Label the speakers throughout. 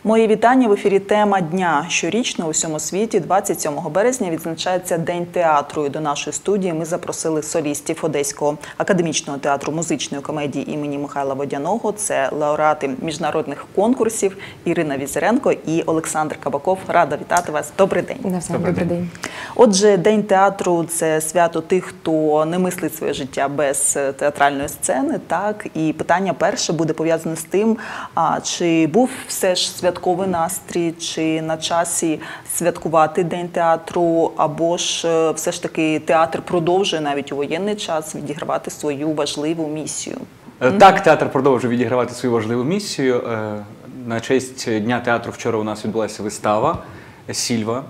Speaker 1: Мої вітання. В ефірі тема дня. Щорічно у всьому світі 27 березня відзначається День театру. І до нашої студії ми запросили солістів Одеського академічного театру музичної комедії імені Михайла Водяного. Це лауреати міжнародних конкурсів Ірина Візеренко і Олександр Кабаков. Рада вітати вас. Добрий день.
Speaker 2: Добрий день.
Speaker 1: Отже, День театру – це свято тих, хто не мислить своє життя без театральної сцени. Так? І питання перше буде пов'язане з тим, чи був все ж святковий настрій, чи на часі святкувати День театру, або ж все ж таки театр продовжує навіть у воєнний час відігравати свою важливу місію.
Speaker 3: Так, театр продовжує відігравати свою важливу місію. На честь Дня театру вчора у нас відбулася вистава «Сільва».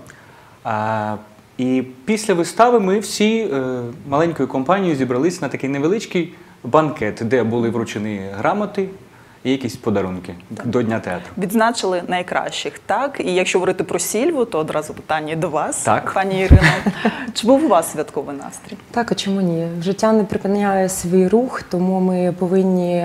Speaker 3: І після вистави ми всі маленькою компанією зібрались на такий невеличкий банкет, де були вручені грамоти і якісь подарунки до Дня театру.
Speaker 1: Відзначили найкращих, так? І якщо говорити про Сільву, то одразу питання до вас,
Speaker 3: так,
Speaker 1: пані Ірино. Чи був у вас святковий настрій?
Speaker 2: Так, а чому ні? Життя не припиняє свій рух, тому ми повинні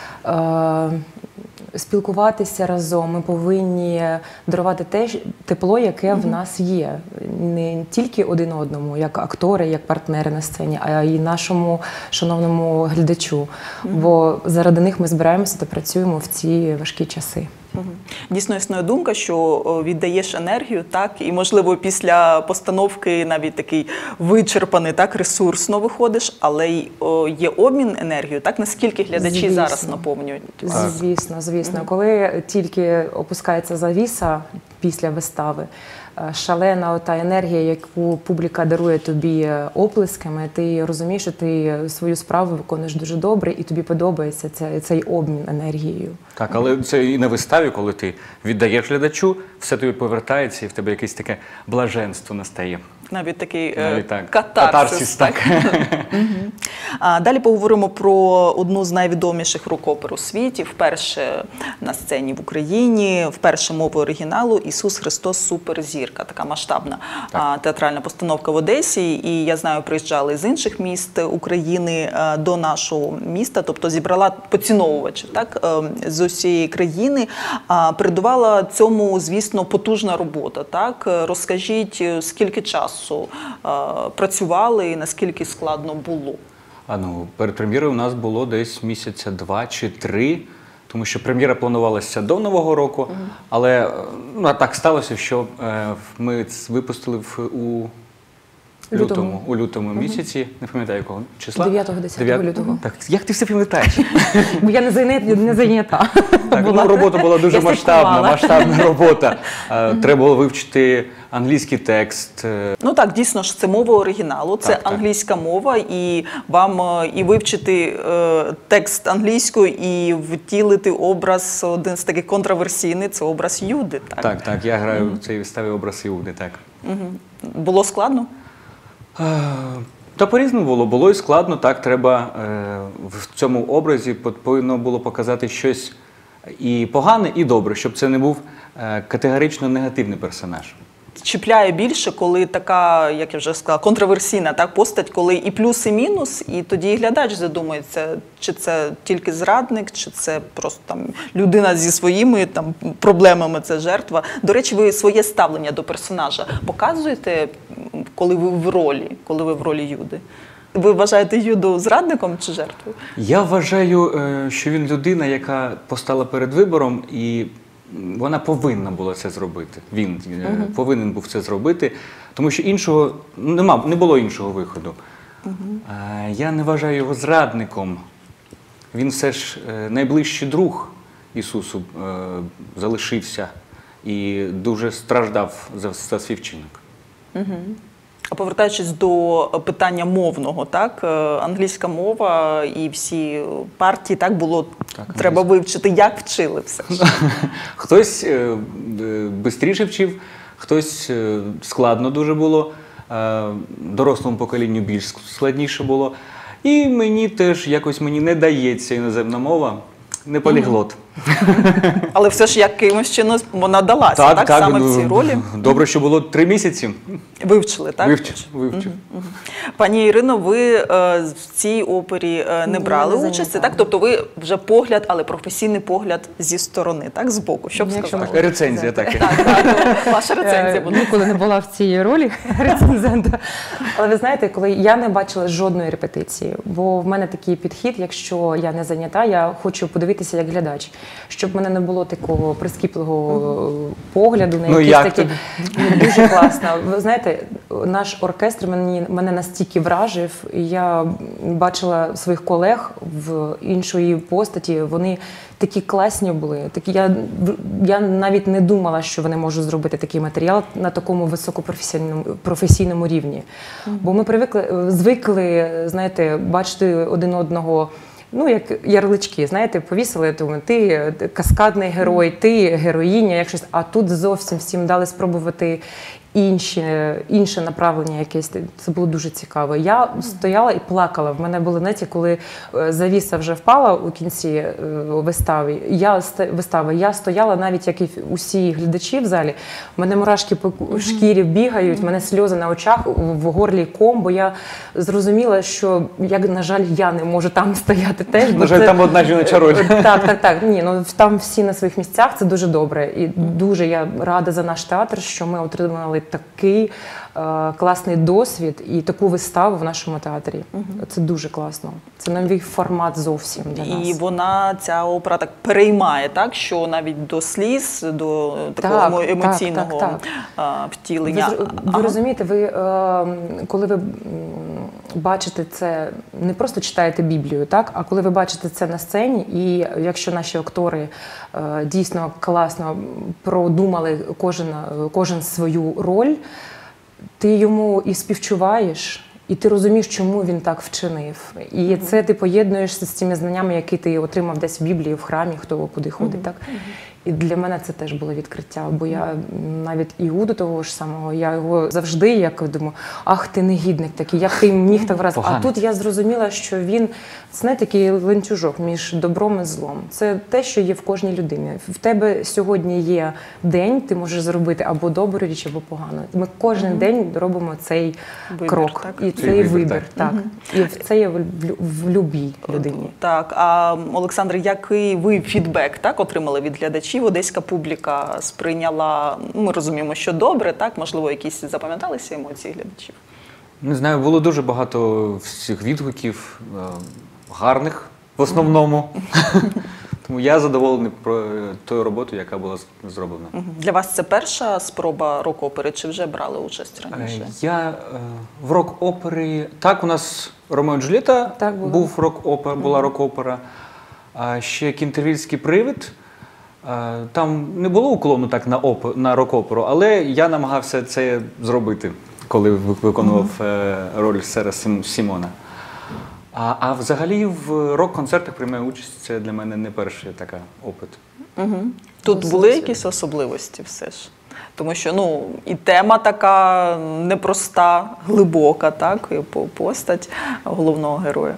Speaker 2: спілкуватися разом, ми повинні дарувати те тепло, яке в нас є. Не тільки один одному, як актори, як партнери на сцені, а й нашому шановному глядачу. Бо заради них ми збираємося та працюємо в ці важкі часи.
Speaker 1: Дійсно існує думка, що віддаєш енергію, так, і, можливо, після постановки навіть такий вичерпаний, так, ресурсно виходиш, але є обмін енергією, так, наскільки глядачі зараз наповнюють?
Speaker 2: Звісно. Коли тільки опускається завіса після вистави, шалена ота енергія, яку публіка дарує тобі оплесками, ти розумієш, що ти свою справу виконуєш дуже добре і тобі подобається цей обмін енергією.
Speaker 3: Так, але це і на виставі, коли ти віддаєш глядачу, все тобі повертається і в тебе якесь таке блаженство настає.
Speaker 1: Навіть такий
Speaker 3: так.
Speaker 1: катарсис. Так. Далі поговоримо про одну з найвідоміших рок-опер у світі. Вперше на сцені в Україні, вперше мовою оригіналу «Ісус Христос Суперзірка». Така масштабна театральна постановка в Одесі. І я знаю, приїжджали з інших міст України до нашого міста, тобто зібрала поціновувачів, так, з усієї країни. Передувала цьому, звісно, потужна робота. Так? Розкажіть, скільки часу працювали і наскільки складно було?
Speaker 3: Перед прем'єрою у нас було десь місяця 2 чи 3, тому що прем'єра планувалася до Нового року, але так сталося, що ми випустили у лютому місяці, не пам'ятаю якого числа.
Speaker 2: 9-10 лютого.
Speaker 3: Так, як ти все пам'ятаєш?
Speaker 2: Бо я не зайнята.
Speaker 3: Робота була дуже масштабна робота. Треба було вивчити англійський текст.
Speaker 1: Ну так, дійсно ж, це мова оригіналу, це англійська мова, і вам і вивчити текст англійською, і втілити образ, один з таких контроверсійний, це образ Юди.
Speaker 3: Так, я граю в цій виставі образ Юди, так.
Speaker 1: Було складно?
Speaker 3: Та по-різному було. Було і складно, так, треба в цьому образі повинно було показати щось і погане, і добре, щоб це не був категорично негативний персонаж.
Speaker 1: Чіпляє більше, коли така, як я вже сказала, контроверсійна постать, коли і плюс, і мінус, і тоді глядач задумується, чи це тільки зрадник, чи це просто там людина зі своїми там проблемами, це жертва. До речі, ви своє ставлення до персонажа показуєте, коли ви в ролі Юди? Ви вважаєте Юду зрадником чи жертвою?
Speaker 3: Я вважаю, що він людина, яка постала перед вибором, і вона повинна була це зробити. Він повинен був це зробити, тому що іншого не було іншого виходу. Я не вважаю його зрадником. Він все ж найближчий друг Ісусу залишився і дуже страждав за свій вчинок.
Speaker 1: А повертаючись до питання мовного, так, англійська мова і всі партії, так, було, треба вивчити. Як вчили все?
Speaker 3: Хтось швидше вчив, хтось складно дуже було, дорослому поколінню більш складніше було. І мені теж якось не дається іноземна мова, не поліглот.
Speaker 1: Але все ж якимось чином вона далася, так? Саме в цій ролі.
Speaker 3: Добре, що було 3 місяці.
Speaker 1: Вивчили, так?
Speaker 3: Вивчив.
Speaker 1: Пані Ірино, ви в цій опері не брали участі, так? Тобто ви вже погляд, але професійний погляд зі сторони, так? З боку. Що б сказали?
Speaker 3: Рецензія така.
Speaker 1: Так, ваша рецензія буде.
Speaker 2: Ніколи не була в цій ролі рецензента. Але ви знаєте, коли я не бачила жодної репетиції, бо в мене такий підхід, якщо я не зайнята, я хочу подивитися як глядач, щоб в мене не було такого прискіпливого погляду на якісь такі. Дуже класно. Ви знаєте, наш оркестр мене настільки вражив, і я бачила своїх колег в іншої постаті, вони такі класні були. Я навіть не думала, що вони можуть зробити такий матеріал на такому високопрофесійному рівні. Бо ми звикли, знаєте, бачити один одного, ну, як ярлички, знаєте, повісили, думаю, ти каскадний герой, ти героїня, як щось, а тут зовсім всім дали спробувати інше направлення якесь. Це було дуже цікаво. Я стояла і плакала. В мене були, знаєте, коли завіса вже впала у кінці вистави, я стояла, навіть як і усі глядачі в залі, в мене мурашки по шкірі бігають, в мене сльози на очах, в горлі ком, бо я зрозуміла, що, на жаль, я не можу там стояти теж.
Speaker 3: На жаль, там одна жіноча роль.
Speaker 2: Так. Ні, ну там всі на своїх місцях, це дуже добре. І дуже я рада за наш театр, що ми отримали такий класний досвід і таку виставу в нашому театрі. Це дуже класно. Це новий формат зовсім для нас.
Speaker 1: І ця опера так переймає, так? Що навіть до сліз, до такого емоційного втілення.
Speaker 2: Ви розумієте, коли ви бачите це, не просто читаєте Біблію, так? А коли ви бачите це на сцені, і якщо наші актори дійсно класно продумали кожен свою роль, ти йому і співчуваєш, і ти розумієш, чому він так вчинив. І це ти поєднуєшся з тими знаннями, які ти отримав десь в Біблії, в храмі, хто куди ходить. Так? І для мене це теж було відкриття, бо я навіть Іуду того ж самого, я його завжди як думаю, ах, ти негідник такий, як ти міг так вразити. А тут я зрозуміла, що він, це не такий ланцюжок між добром і злом. Це те, що є в кожній людині. В тебе сьогодні є день, ти можеш зробити або добру річ, або погану. Ми кожен день робимо цей крок.
Speaker 1: Так?
Speaker 2: І цей вибір. Так. І це є в любій людині.
Speaker 1: Так. А, Олександр, який ви фідбек отримали від глядачів? Одеська публіка сприйняла, ми розуміємо, що добре, так? Можливо, якісь запам'яталися емоції глядачів?
Speaker 3: Не знаю, було дуже багато всіх відгуків, гарних в основному. Тому я задоволений про тою роботою, яка була зроблена.
Speaker 1: Для вас це перша спроба рок-опери, чи вже брали участь раніше?
Speaker 3: Я в рок-опері... Так, у нас Ромео і Джульєта була рок-опера. А ще Кінтервільський привид. Там не було уклону так на рок-оперу, але я намагався це зробити, коли виконував роль сера Сімона. А взагалі в рок-концертах приймаю участь, це для мене не перший такий опит.
Speaker 1: Тут були якісь особливості все ж? Тому що і тема така непроста, глибока, так, і постать головного героя.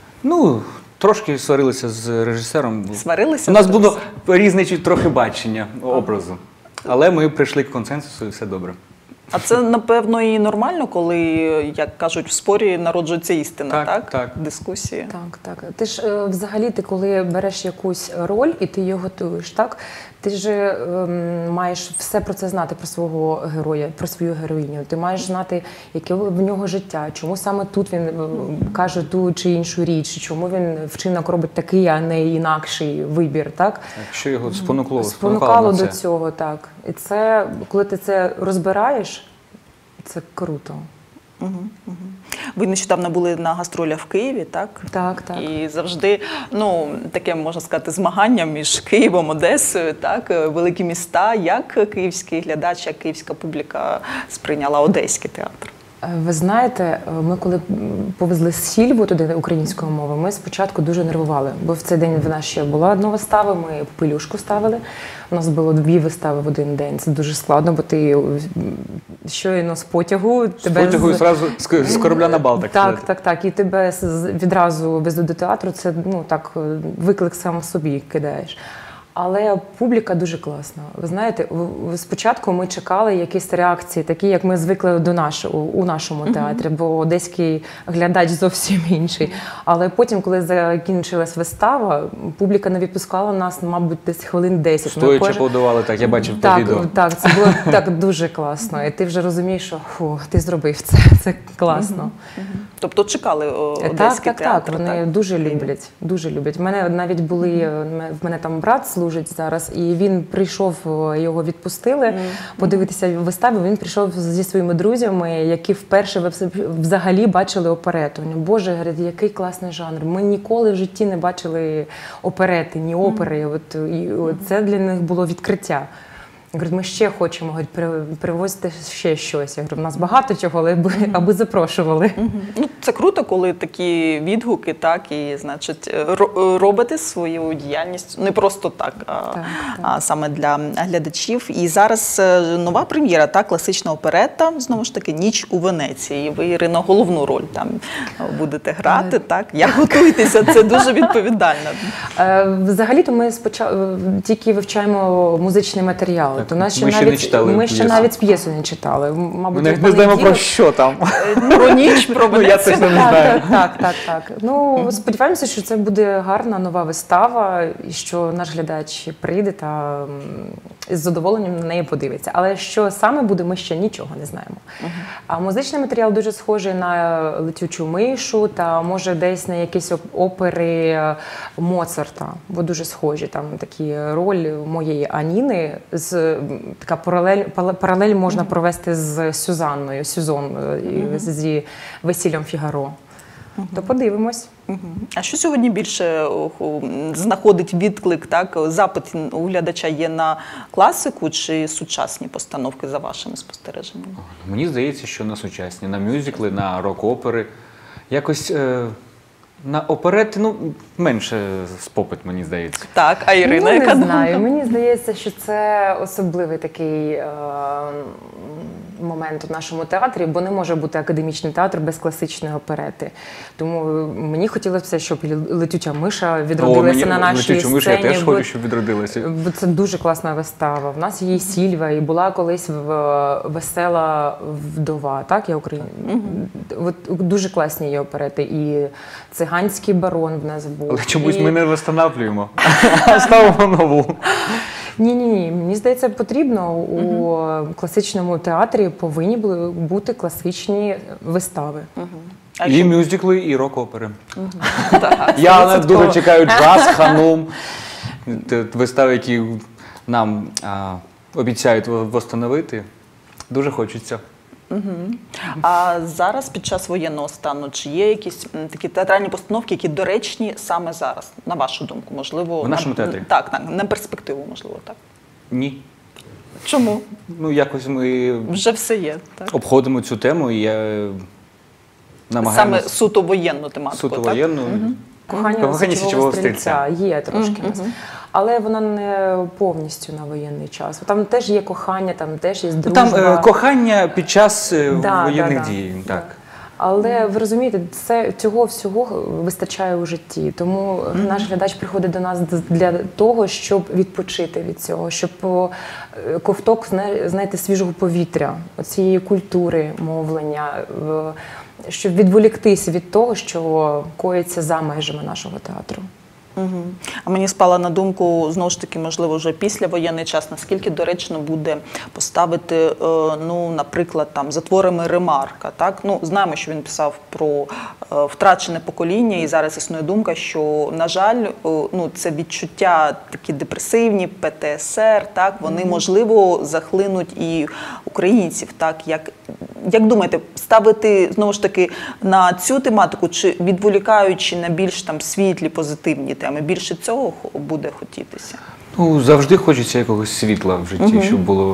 Speaker 3: Трошки сварилися з режисером.
Speaker 1: Сварилися?
Speaker 3: У нас було різне трохи бачення образу. Але ми прийшли к консенсусу і все добре.
Speaker 1: А це, напевно, і нормально, коли, як кажуть, в спорі народжується істина, так?
Speaker 3: Так.
Speaker 1: Дискусії.
Speaker 2: Так. Ти ж, взагалі, ти коли береш якусь роль і ти її готуєш, так? Ти ж маєш все про це знати, про свого героя, про свою героїню. Ти маєш знати, яке в нього життя, чому саме тут він каже ту чи іншу річ, чому він вчинок робить такий, а не інакший вибір, так?
Speaker 3: Що його
Speaker 2: спонукало до цього, так. І це, коли ти це розбираєш, це круто.
Speaker 1: Ви нещодавно були на гастролях в Києві, так?
Speaker 2: Так.
Speaker 1: І завжди, таке, можна сказати, змагання між Києвом, Одесою, так? Великі міста. Як київський глядач, як київська публіка сприйняла одеський театр?
Speaker 2: Ви знаєте, ми коли повезли Сільву туди українською мовою, ми спочатку дуже нервували, бо в цей день в нас ще була одна вистава, ми «Попелюшку» ставили. У нас було 2 вистави в один день. Це дуже складно, бо ти щойно з потягу...
Speaker 3: З потягу і одразу з корабля на бал, так сказати.
Speaker 2: Так. І тебе відразу везуть до театру. Це, виклик сам собі кидаєш. Але публіка дуже класна. Ви знаєте, спочатку ми чекали якісь реакції, такі, як ми звикли у нашому театрі, бо одеський глядач зовсім інший. Але потім, коли закінчилась вистава, публіка не відпускала нас, мабуть, десь хвилин 10.
Speaker 3: Стоячи аплодували, так, я бачив по відео.
Speaker 2: Так, це було так дуже класно. І ти вже розумієш, що ти зробив це, це класно.
Speaker 1: Тобто чекали одеський театр?
Speaker 2: Так, вони дуже люблять, дуже люблять. В мене навіть в мене там брат служить зараз, і він прийшов, його відпустили подивитися виставу, він прийшов зі своїми друзями, які вперше взагалі бачили оперету. Боже, говорить, який класний жанр. Ми ніколи в житті не бачили оперети, ні опери. І це для них було відкриття. Говорить, ми ще хочемо, привозити ще щось. Я говорю, у нас багато чого, але аби запрошували.
Speaker 1: Ну, це круто, коли такі відгуки, так, і, значить, робите свою діяльність не просто так, а саме для глядачів. І зараз нова прем'єра, так, класична оперета, знову ж таки, «Ніч у Венеції». Ви, Ірино, головну роль там будете грати, так? Як готуєтеся? Це дуже відповідально.
Speaker 2: Взагалі-то ми тільки вивчаємо музичний матеріал.
Speaker 3: Ми ще не читали
Speaker 2: Ми ще навіть п'єсу не читали. Мабуть,
Speaker 3: ми не знаємо, про що там.
Speaker 1: Про ніч, про Венецію.
Speaker 3: Я точно не знаю.
Speaker 2: Так. Ну, сподіваємося, що це буде гарна нова вистава, і що наш глядач прийде та з задоволенням на неї подивиться. Але що саме буде, ми ще нічого не знаємо. А музичний матеріал дуже схожий на «Летючу мишу» та, може, десь на якісь опери Моцарта, бо дуже схожі. Там такі роль моєї Аніни, така паралель можна провести з Сюзанною, зі «Весіллям Фігаро». То подивимось.
Speaker 1: А що сьогодні більше знаходить відклик, так? Запит у глядача є на класику чи сучасні постановки, за вашими спостереженнями?
Speaker 3: Мені здається, що на сучасні, на мюзикли, на рок-опери. Якось на оперети, менше попит, мені здається.
Speaker 1: Так, а Ірина, яка
Speaker 2: не знаю. Мені здається, що це особливий такий момент у нашому театрі, бо не може бути академічний театр без класичної оперети. Тому мені хотілося, щоб «Летюча миша» відродилася на нашій сцені.
Speaker 3: «Летючу мишу» я теж хочу, щоб відродилася.
Speaker 2: Бо це дуже класна вистава. В нас є Сільва, і була колись «Весела вдова», так, я українська. Дуже класні її оперети. І «Циганський барон» в нас був.
Speaker 3: Але чомусь ми не встановлюємо, а ставимо нову.
Speaker 2: Ні. Мені здається, потрібно у класичному театрі повинні бути класичні вистави.
Speaker 3: І мюзикли, і рок-опери. Я дуже чекаю «Джаз», «Ханум», вистави, які нам обіцяють встановити. Дуже хочеться.
Speaker 1: А зараз, під час воєнного стану, чи є якісь такі театральні постановки, які доречні саме зараз, на вашу думку? Можливо,
Speaker 3: в нашому театрі?
Speaker 1: Так, на перспективу, можливо, так.
Speaker 3: Ні.
Speaker 1: Чому?
Speaker 3: Якось ми
Speaker 1: вже все є, так?
Speaker 3: Обходимо цю тему, і я намагаємося...
Speaker 1: Саме суто воєнну тематику,
Speaker 3: суто воєнну.
Speaker 2: Кохання січового стрільця є трошки. Але вона не повністю на воєнний час. Там теж є кохання, там теж є дружба.
Speaker 3: Там кохання під час воєнних дій. Так.
Speaker 2: Але ви розумієте, цього всього вистачає у житті. Тому наш глядач приходить до нас для того, щоб відпочити від цього, щоб ковток, знаєте, свіжого повітря, цієї культури мовлення, щоб відволіктися від того, що коїться за межами нашого театру.
Speaker 1: А мені спала на думку, знову ж таки, можливо, вже післявоєнний час, наскільки доречно буде поставити, наприклад, там, за творами Ремарка, так? Знаємо, що він писав про втрачене покоління, і зараз існує думка, що, на жаль, це відчуття такі депресивні, ПТСР, так? Вони, можливо, захлинуть і українців, так? Як думаєте, ставити, знову ж таки, на цю тематику, чи відволікаючи на більш там світлі, позитивні теми, більше цього буде хотітися?
Speaker 3: Завжди хочеться якогось світла в житті, щоб було...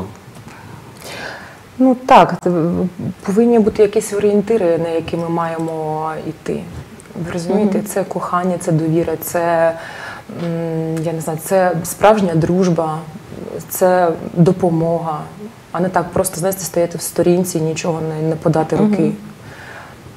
Speaker 2: Так, повинні бути якісь орієнтири, на які ми маємо йти. Ви розумієте, це кохання, це довіра, це, я не знаю, це справжня дружба, це допомога. А не так просто, знаєте, стояти в сторінці і нічого не подати руки.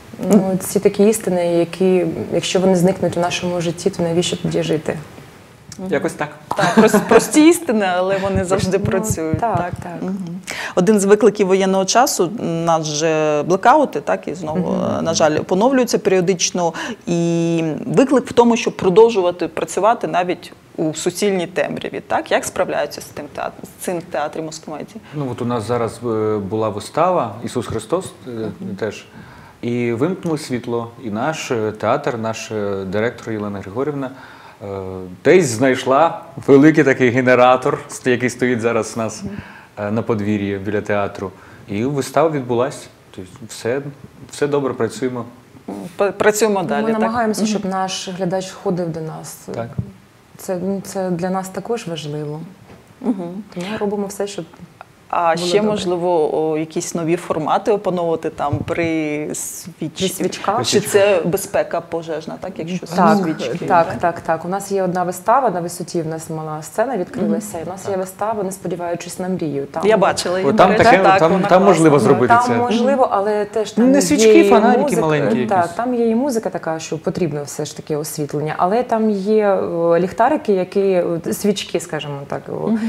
Speaker 2: Ці такі істини, які, якщо вони зникнуть у нашому житті, то навіщо тоді жити?
Speaker 3: Якось так.
Speaker 1: Так, прості істини, але вони завжди працюють.
Speaker 2: Так.
Speaker 1: Один з викликів воєнного часу – наш же блекаути, так, і знову, на жаль, поновлюються періодично. І виклик в тому, щоб продовжувати працювати навіть у суцільній темряві. Так? Як справляються з цим театрі Москомедії?
Speaker 3: Ну, от у нас зараз була вистава «Ісус Христос» теж. І вимкнули світло. І наш театр, наш директор Єлена Григорівна десь знайшла великий такий генератор, який стоїть зараз у нас на подвір'ї біля театру. І вистава відбулася. Тобто все добре, працюємо.
Speaker 1: Працюємо далі.
Speaker 2: Ми
Speaker 1: так?
Speaker 2: намагаємося, щоб наш глядач ходив до нас.
Speaker 3: Так.
Speaker 2: Це для нас також важливо. Тому робимо все, щоб
Speaker 1: А
Speaker 2: було
Speaker 1: ще,
Speaker 2: добре.
Speaker 1: можливо, якісь нові формати опановувати там при
Speaker 2: свічках?
Speaker 1: Чи це безпека пожежна, так, якщо свічки?
Speaker 2: Так. У нас є одна вистава на висоті, в нас мала сцена відкрилася, і в нас є вистава «Не сподіваючись на мрію». Там,
Speaker 1: Я бачила її.
Speaker 3: Там, там можливо
Speaker 1: класна.
Speaker 3: зробити це.
Speaker 2: Там можливо, але теж там
Speaker 3: Не
Speaker 2: є
Speaker 3: свічки,
Speaker 2: і
Speaker 3: фонарики
Speaker 2: музика.
Speaker 3: маленькі
Speaker 2: Так,
Speaker 3: якісь.
Speaker 2: там є і музика така, що потрібно все ж таки освітлення, але там є ліхтарики, які свічки, скажімо так,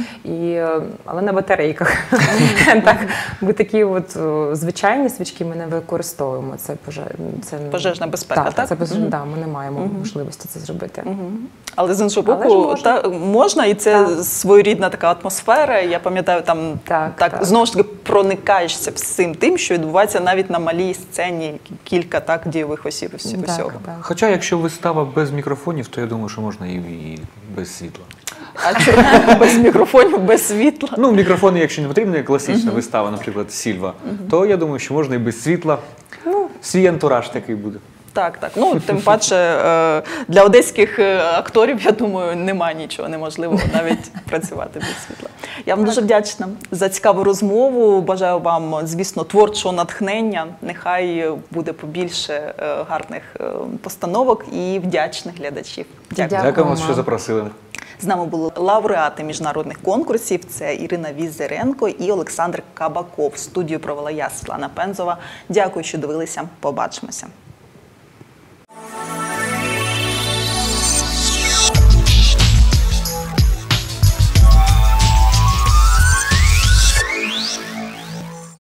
Speaker 2: але на батарейках. Так, ми такі от звичайні свічки ми не використовуємо. Це
Speaker 1: Пожежна безпека, так?
Speaker 2: Ми не маємо можливості це зробити.
Speaker 1: Але з іншого
Speaker 2: Але
Speaker 1: боку,
Speaker 2: ж можна.
Speaker 1: можна, і це
Speaker 2: Так.
Speaker 1: своєрідна така атмосфера. Я пам'ятаю, там
Speaker 2: Так.
Speaker 1: знову ж таки проникаєшся всім тим, що відбувається навіть на малій сцені, кілька так дійових осіб і всього.
Speaker 2: Так.
Speaker 3: Хоча, якщо вистава без мікрофонів, то я думаю, що можна і без світла.
Speaker 1: А чому без мікрофонів, без світла?
Speaker 3: Ну, мікрофони, якщо не потрібна класична вистава, наприклад, Сільва, то я думаю, що можна і без світла. Свій антураж такий буде.
Speaker 1: Так. Ну, тим паче, для одеських акторів, я думаю, немає нічого неможливого навіть працювати без світла. Я вам дуже вдячна за цікаву розмову. Бажаю вам, звісно, творчого натхнення. Нехай буде побільше гарних постановок і вдячних глядачів. Дякую.
Speaker 3: Дякуємо, що запросили.
Speaker 1: З нами були лауреати міжнародних конкурсів. Це Ірина Візеренко і Олександр Кабаков. Студію провела я, Світлана Пензова. Дякую, що дивилися. Побачимося.